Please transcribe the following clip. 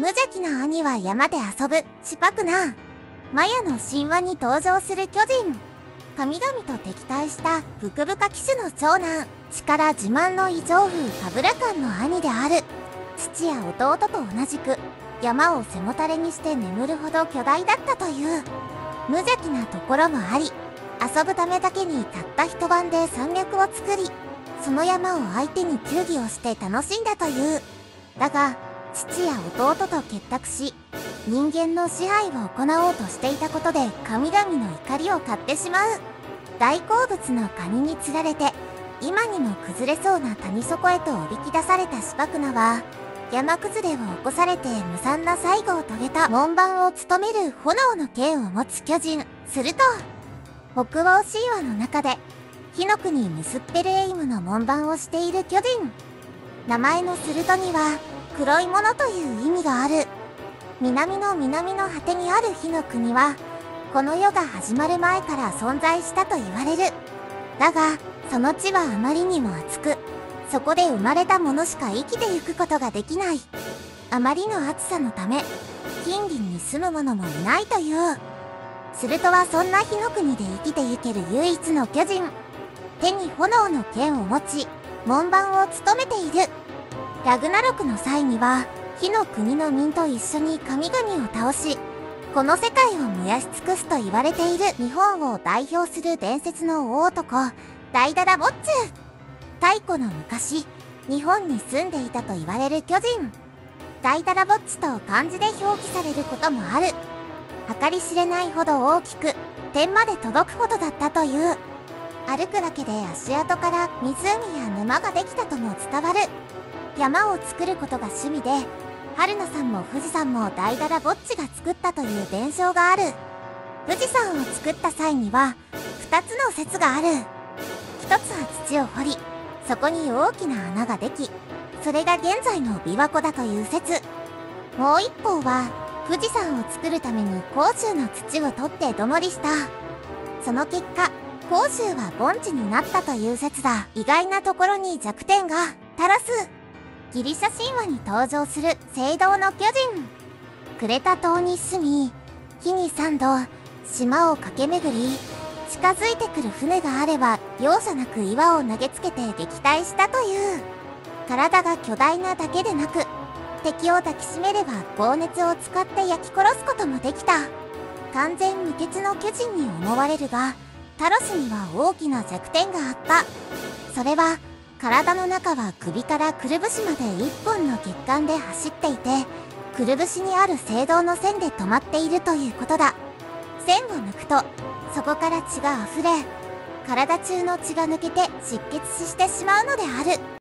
無邪気な兄は山で遊ぶシパクナ。マヤの神話に登場する巨人。神々と敵対したブクブカ騎手の長男。力自慢の異常風カブラカンの兄である。父や弟と同じく山を背もたれにして眠るほど巨大だったという。無邪気なところもあり、遊ぶためだけにたった一晩で山脈を作り、その山を相手に球技をして楽しんだという。だが父や弟と結託し、人間の支配を行おうとしていたことで神々の怒りを買ってしまう。大好物のカニに釣られて今にも崩れそうな谷底へとおびき出されたシパクナは、山崩れを起こされて無惨な最後を遂げた門番を務める炎の剣を持つ巨人。すると北欧神話の中で火の国ムスッペルエイムの門番をしている巨人。名前のスルトには黒いものという意味がある。南の果てにある火の国はこの世が始まる前から存在したと言われる。だがその地はあまりにも熱く、そこで生まれたものしか生きてゆくことができない。あまりの暑さのため近隣に住む者もいないという。スルトはそんな火の国で生きてゆける唯一の巨人。手に炎の剣を持ち門番を務めている。ラグナロクの際には火の国の民と一緒に神々を倒し、この世界を燃やし尽くすと言われている日本を代表する伝説の大男、ダイダラボッチュ。太古の昔、日本に住んでいたと言われる巨人。ダイダラボッチと漢字で表記されることもある。計り知れないほど大きく、天まで届くほどだったという。歩くだけで足跡から湖や沼ができたとも伝わる。山を作ることが趣味で、春野さんも富士山もダイダラボッチが作ったという伝承がある。富士山を作った際には2つの説がある。一つは土を掘り、そこに大きな穴ができ、それが現在の琵琶湖だという説。もう一方は富士山を作るために甲州の土を取って土盛りした。その結果甲州は盆地になったという説だ。意外なところに弱点が。タロス。ギリシャ神話に登場する青銅の巨人。クレタ島に住み、日に3度島を駆け巡り、近づいてくる船があれば容赦なく岩を投げつけて撃退したという。体が巨大なだけでなく、敵を抱きしめれば高熱を使って焼き殺すこともできた。完全無欠の巨人に思われるが、タロスには大きな弱点があった。それは体の中は首からくるぶしまで一本の血管で走っていて、くるぶしにある青銅の線で止まっているということだ。線を抜くとそこから血があふれ、体中の血が抜けて失血死してしまうのである。